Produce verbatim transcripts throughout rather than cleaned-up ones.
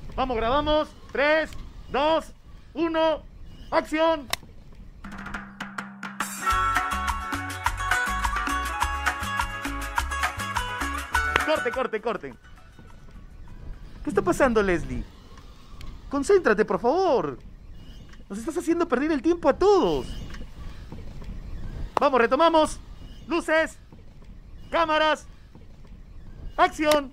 Vamos, grabamos. tres, dos, uno. ¡Acción! Corte, corte, corte. ¿Qué está pasando, Leslie? Concéntrate, por favor. Nos estás haciendo perder el tiempo a todos. Vamos, retomamos. Luces. Cámaras. ¡Acción!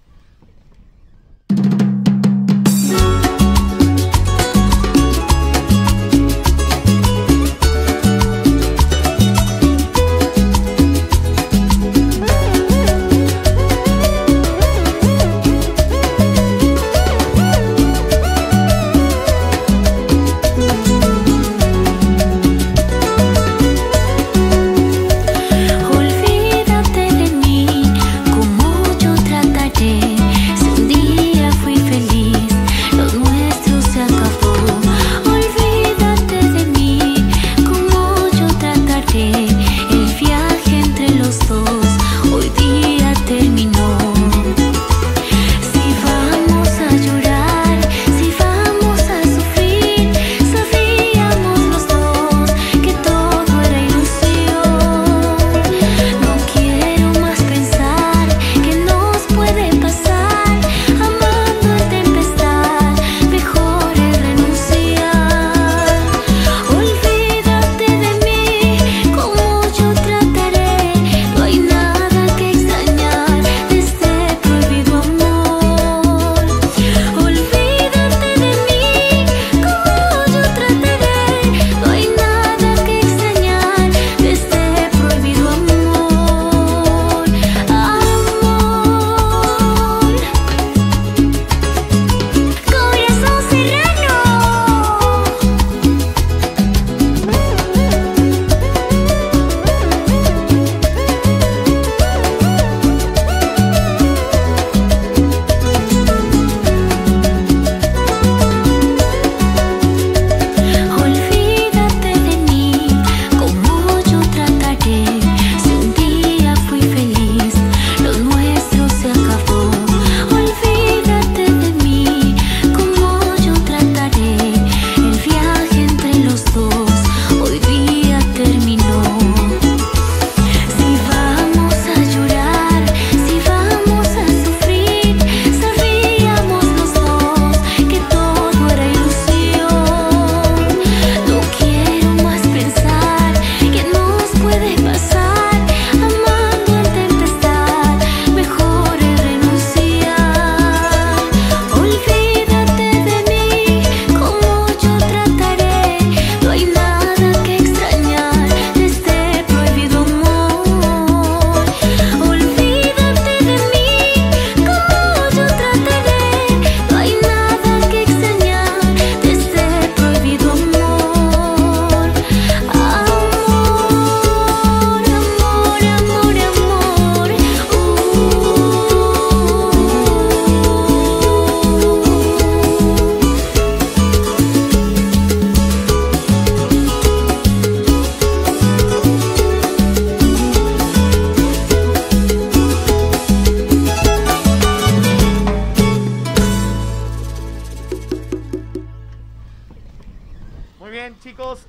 Muy bien, chicos,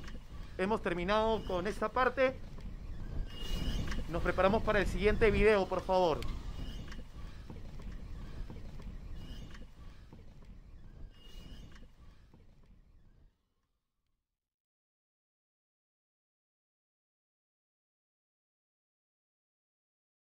hemos terminado con esta parte. Nos preparamos para el siguiente video, por favor.